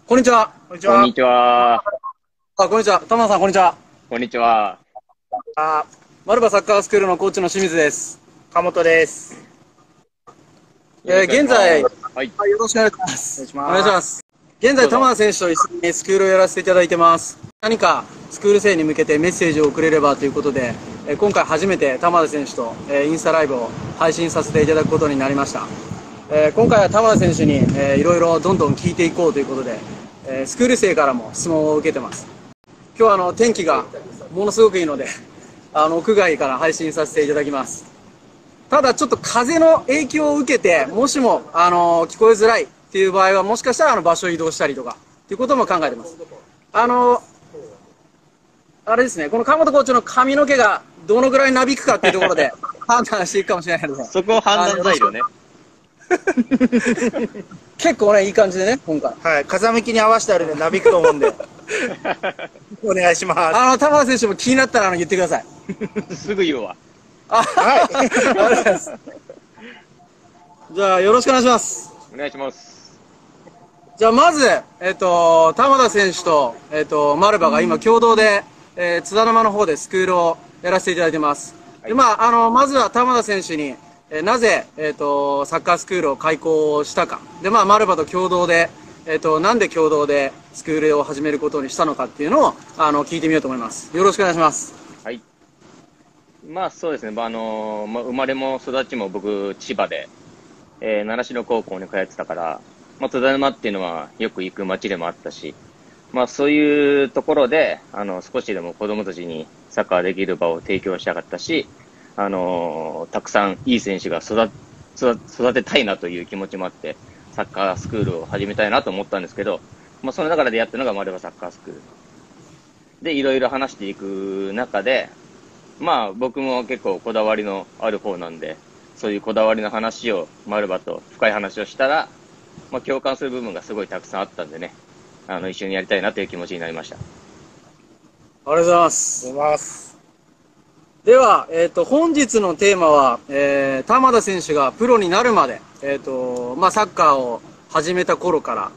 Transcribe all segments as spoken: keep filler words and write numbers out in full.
こんにちは。 こんにちは。 こんにちは。 あ、こんにちは。玉田さん、こんにちは。 こんにちは。 あ、マルバサッカースクールのコーチの清水です。 岡本です。 えー、現在、 はい。 はい、よろしくお願いします。 お願いします。 お願いします。現在、玉田選手と一緒にスクールをやらせていただいてます。何かスクール生に向けてメッセージを送れればということで、えー、今回初めて玉田選手と、えー、インスタライブを配信させていただくことになりました。えー、今回は玉田選手に、えー、いろいろどんどん聞いていこうということで、えー、スクール生からも質問を受けてます。今日はあの天気がものすごくいいので、あの屋外から配信させていただきます。ただちょっと風の影響を受けて、もしもあの聞こえづらいっていう場合は、もしかしたらあの場所を移動したりとかっていうことも考えてます。あのあれですね、この川本コーチの髪の毛がどのぐらいなびくかっていうところで判断していくかもしれないので、 そこを判断材料ね。 結構ね、いい感じでね、今回。 はい、風向きに合わせてあるんで、なびくと思うんで。お願いします。 あの、玉田選手も気になったらあの言ってください。 すぐ言うわ。 あ、はい。ありがとうございます。じゃあ、よろしくお願いします。 お願いします。 じゃあ、まず、えっと、玉田選手と、えっと、マルバが今共同で、えー、津田沼の方でスクールをやらせていただいてます。 はい、 で、まあ、あの、まずは玉田選手に、えー、なぜ、えっと、サッカースクールを開校したか。で、まあ、マルバと共同で、えっと、なんで共同でスクールを始めることにしたのかっていうのを、あの、聞いてみようと思います。よろしくお願いします。 はい。まあ、そうですね。まあ、あの、まあ、生まれも育ちも僕、千葉で、えー、習志野高校に通ってたから、まあ、津田沼っていうのはよく行く街でもあったし、まあ、そういうところで、あの、少しでも子供たちにサッカーできる場を提供したかったし、あのー、たくさんいい選手が育、育てたいなという気持ちもあって、サッカースクールを始めたいなと思ったんですけど、まあ、その中でやったのがマルバサッカースクール。で、いろいろ話していく中で、まあ、僕も結構こだわりのある方なんで、そういうこだわりの話を、マルバと深い話をしたら、まあ、共感する部分がすごいたくさんあったんでね、あの、一緒にやりたいなという気持ちになりました。 ありがとうございます。 ありがとうございます。 では、えっと、本日のテーマは、えー、玉田選手がプロになるまで、えっと、まあ、サッカーを始めた頃から、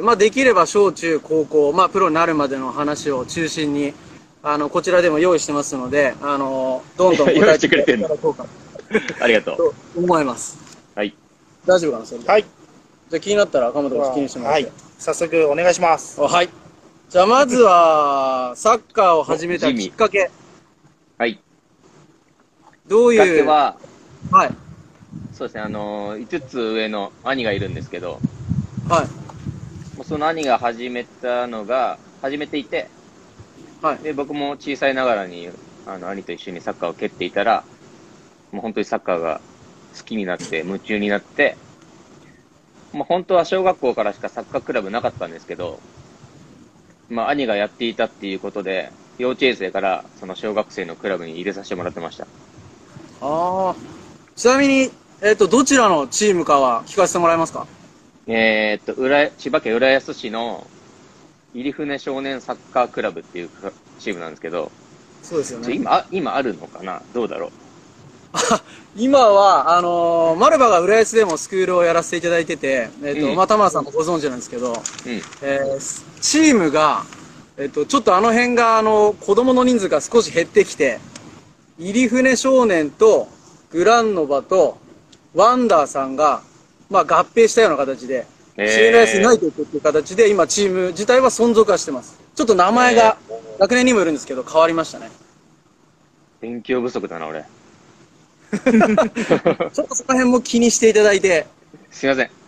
まあ、できれば小中高校、まあ、プロになるまでの話を中心に、あの、こちらでも用意してますので、あの、どんどん答えていただこうかありがとう。 と思います。 はい。 大丈夫かな、それで。 はい。 じゃあ気になったら赤本が気にしてもらって。 はい。早速お願いします。 はい。じゃあまずは、サッカーを始めたきっかけ。 はい。 どういう。 きっかけは、 はい。 そうですね、あの、いつつ上の兄がいるんですけど、 はい。 もうその兄が始めたのが、始めていて、 はい。 で、僕も小さいながらに、あの、兄と一緒にサッカーを蹴っていたら、もう本当にサッカーが好きになって、夢中になって、もう本当は小学校からしかサッカークラブなかったんですけど、まあ、兄がやっていたっていうことで、幼稚園生からその小学生のクラブに入れさせてもらってました。 ああ。ちなみに、えっと、どちらのチームかは聞かせてもらえますか？ えーっと、浦千葉県浦安市の入船少年サッカークラブっていうチームなんですけど、 そうですよね。 今、今あるのかな、どうだろう。 今は、あのー、マルバが浦安でもスクールをやらせていただいてて、えっ、ー、と、 うん、 まあ、玉田さんもご存知なんですけど、 うん、 えー、チームが、えっ、ー、と、ちょっとあの辺が、あの、子供の人数が少し減ってきて、入船少年と、グランノバと、ワンダーさんが、まあ、合併したような形で、 えー、 シーエルエスユナイテッドっていう形で、今、チーム自体は存続はしてます。ちょっと名前が、学年にもよるんですけど、変わりましたね。 勉強不足だな、俺。 ちょっとその辺も気にしていただいて。 すいません。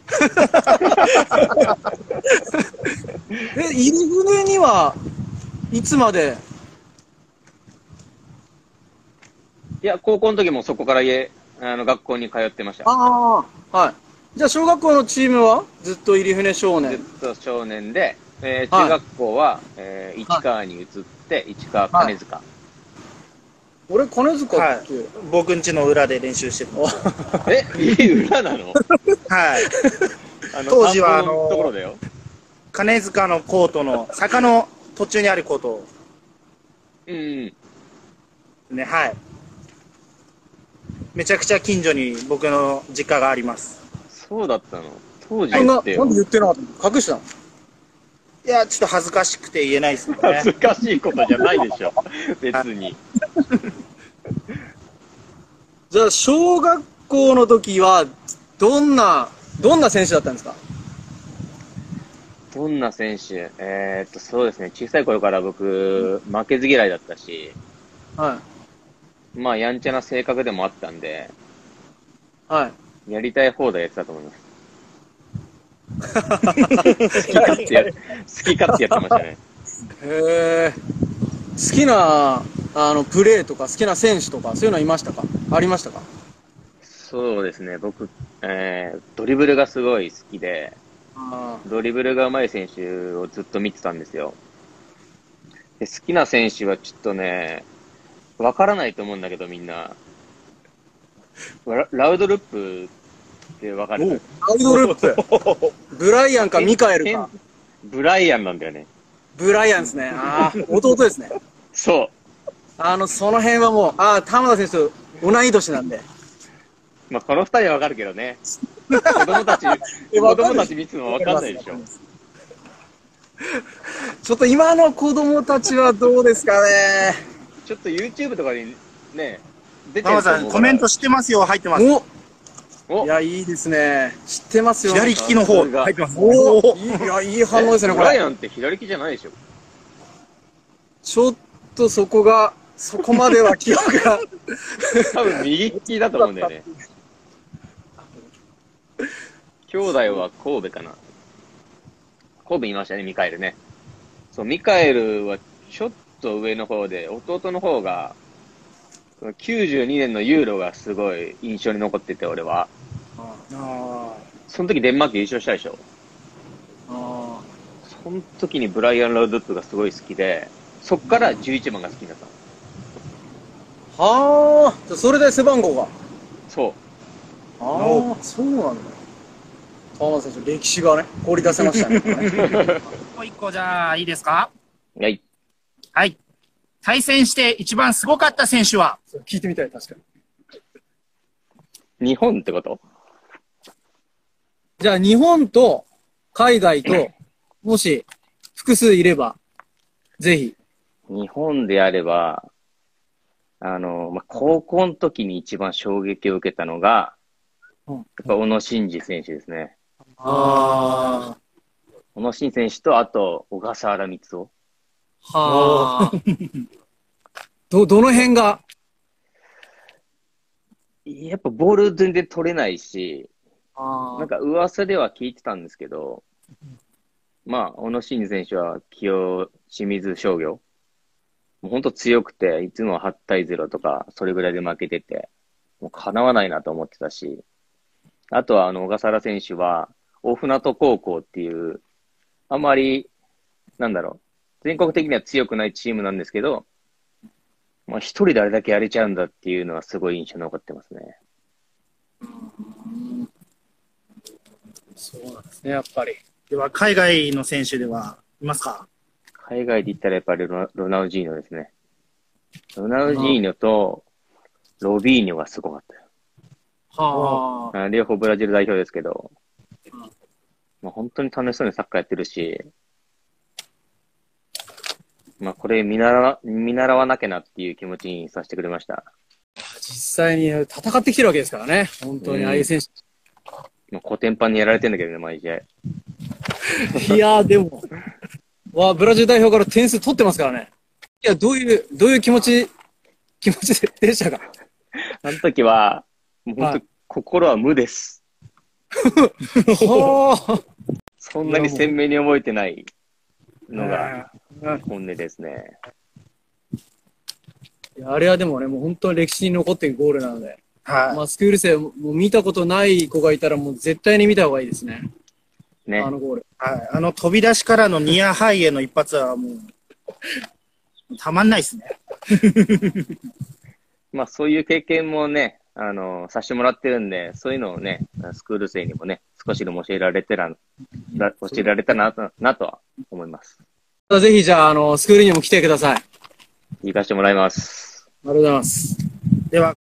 え、入船にはいつまで？ いや、高校の時もそこから家、あの、学校に通ってました。 ああ、はい。じゃあ、小学校のチームはずっと入船少年？ ずっと少年で、えー、中学校は、はい、えー、市川に移って、市川金塚。はい、 俺、金塚って、はい、 僕ん家の裏で練習してた。 え、家裏なの？ はい。 あの当時は、あのところだよ。 金塚のコートの、坂の途中にあるコート。 うん。 ね、はい。めちゃくちゃ近所に僕の実家があります。 そうだったの？当時言ってよ。なんで言ってなかったの？隠したの？ いや、ちょっと恥ずかしくて言えないですね。 恥ずかしいことじゃないでしょ。別に。 じゃあ、小学校の時は、どんな、どんな選手だったんですか？ どんな選手えー、っと、そうですね。小さい頃から僕、負けず嫌いだったし、 はまあ、やんちゃな性格でもあったんで、 い。はい。 やりたい放題やってたと思います。好き勝手や、好き勝手やってましたね。 へえ。好きな、あの、プレーとか、好きな選手とか、そういうのはいましたか？ありましたか？ そうですね。僕、えー、ドリブルがすごい好きで、 あドリブルが上手い選手をずっと見てたんですよ。で、好きな選手はちょっとね、わからないと思うんだけどみんな。ラ、ラウドルップってわかーおる？ アウドルップ。ブライアンかミカエルか。 ブライアンなんだよね。 ブライアンですね。ああ、弟ですね。 そあの、その辺はもう、ああ、玉田選手と同い年なんで。 う。まあ、この二人はわかるけどね。子供たち、 え子供たち見つのわかんないでしょ。 ちょっと今の子供たちはどうですかね。 ちょっと YouTube とかにね、出てママさん、 ると思うから。 コメント知ってますよ、入ってます。 おおいや、いいですね。知ってますよ。 左利きの方、 さすが入ってます。 おおいいいや、いい反応ですね、これ。 ブライアンって左利きじゃないでしょ。 ちょっとそこが、そこまでは記憶が。 多分右利きだと思うんだよね。兄弟は神戸かな。神戸いましたね、ミカエルね。そう、ミカエルはちょっと上の方で、弟の方が、きゅうじゅうにねんのユーロがすごい印象に残ってて、俺は。 あその時デンマーク優勝したでしょ。 あその時にブライアン・ラウドップがすごい好きで、そっからじゅういちばんが好きになったの。 はあ、それで背番号が。 そああ、そうなんだ。川田選手、歴史がね、凍り出せましたね。これねもう一個じゃあいいですか？ う。はい。 はい。対戦して一番すごかった選手は？ それ聞いてみたい、確かに。 日本ってこと？ じゃあ、日本と海外と、もし複数いれば、ぜひ。 日本であれば、あの、まあ、高校の時に一番衝撃を受けたのが、 うんやっぱ小野伸二選手ですね。 あ小野伸二選手と、あと、小笠原光雄。 あ。はあ。ど、どの辺が？ やっぱボール全然取れないし、 あなんか噂では聞いてたんですけど、まあ、小野伸二選手は清清水商業。もう本当強くて、いつもはち対ゼロとか、それぐらいで負けてて、もう叶わないなと思ってたし、あとは、あの、小笠原選手は、大船渡高校っていう、あんまり、なんだろう、全国的には強くないチームなんですけど、まあ、一人であれだけやれちゃうんだっていうのはすごい印象に残ってますね。 そうなんですね、やっぱり。 ーでは、海外の選手ではいますか？ 海外で言ったらやっぱりロナロナウジーニョですね。ロナウジーニョとロビーニョがすごかったよ。 はあ。 あ両方ブラジル代表ですけど、まあ、本当に楽しそうにサッカーやってるし、まあ、これ見習わ、見習わなきゃなっていう気持ちにさせてくれました。 実際に戦ってきてるわけですからね。本当にああいう選手。 もうコテンパンにやられてんだけどね、毎試合。 いやー、でも、わブラジル代表から点数取ってますからね。いや、どういう、どういう気持ち、気持ちでしたか？ あの時は、もう本当、 はい、 心は無です。 はあ。 そんなに鮮明に覚えてないのがうん本音ですね。 いやあれはでもね、もう本当に歴史に残っているゴールなので、 はい。 まあ、スクール生もう見たことない子がいたらもう絶対に見た方がいいですね。 ね。 あのゴール。 はい。あの飛び出しからのニアハイへの一発はもう、たまんないですね。 まあそういう経験もね、あの、させてもらってるんで、そういうのをね、スクール生にもね、少しでも教えられてら、ら教えられたなと、なとは思います。 ぜひじゃあ、あの、スクールにも来てください。あり行かせてもらいます。 がとうございます。 では、